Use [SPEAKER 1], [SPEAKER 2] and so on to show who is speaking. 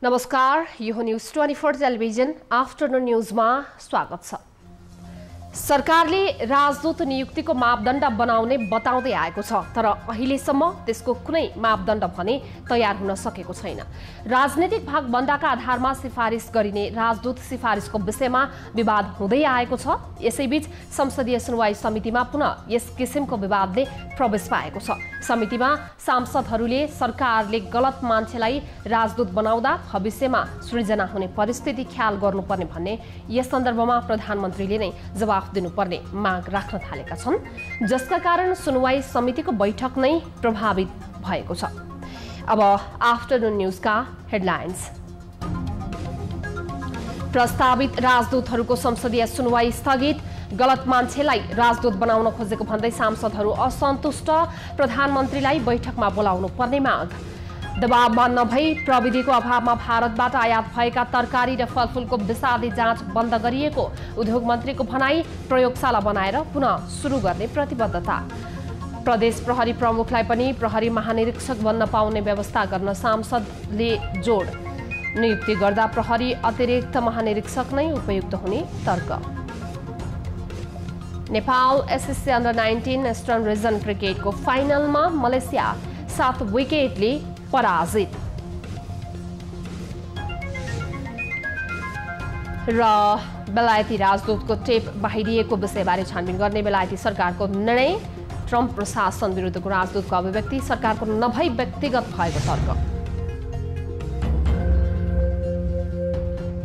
[SPEAKER 1] नमस्कार, यो news 24 television afternoon न्यूजमा स्वागत छ। सरकारले राजदूत नियुक्तिको मापदण्ड बनाउने बताउँदै आएको छ, तर अहिलेसम्म त्यसको कुनै मापदण्ड भने तयार हुन सकेको छैन। राजनीतिक भागबण्डाका आधारमा सिफारिस गरिने राजदूत सिफारिसको विषयमा विवाद हुँदै आएको छ। यसैबीच संसदीय सुनवाई समितिमा पुनः यस किसिमको विवादले प्रवेश पाएको छ। समितिमा सांसदहरूले सरकारले गलत मान्छेलाई राजदूत बनाउँदा भविष्यमा सृजना हुने परिस्थिति ख्याल गर्नुपर्ने भन्ने यस सन्दर्भमा प्रधानमन्त्रीले नै जवाफ दिनुपर्ने माग राख्न थालेका छन्, जसका कारण सुनवाई समितिको बैठक नै प्रभावित भएको छ। अब आफ्टरनून न्यूजका हेडलाइन्स। प्रस्तावित राजदूतहरूको संसदीय सुनवाई स्थगित, गलत मान्छेलाई राजदूत बनाउन खोजेको भन्दै सांसदहरू असन्तुष्ट, प्रधानमन्त्रीलाई बैठकमा बोलाउनु पर्ने माग। दबावमा नभई प्रविधिको अभावमा भारतबाट आयात भएका तरकारी र फलफूलको विषादी जाँच बन्द गरिएको उद्योग मन्त्रीको भनाई, प्रयोगशाला बनाएर पुनः सुरु गर्ने प्रतिबद्धता। प्रदेश प्रहरी प्रमुखलाई पनि प्रहरी महानिरीक्षक बन्न पाउने व्यवस्था गर्न सांसदले जोड। नियुक्ति गर्दा प्रहरी अतिरिक्त महानिरीक्षक नै उपयुक्त हुने तर्क। Nepal SSC under 19 eastern region क्रिकेटको फाइनलमा मलेसिया 7 विकेटले पराजित। र बेलायती राजदूतको टेप बाहिरिएको विषयबारे छानबिन गर्ने बेलायती सरकारको निर्णय, ट्रम्प प्रशासन विरुद्धको राजदूतको अभिव्यक्ति सरकारको नभई व्यक्तिगत भएको तर्क।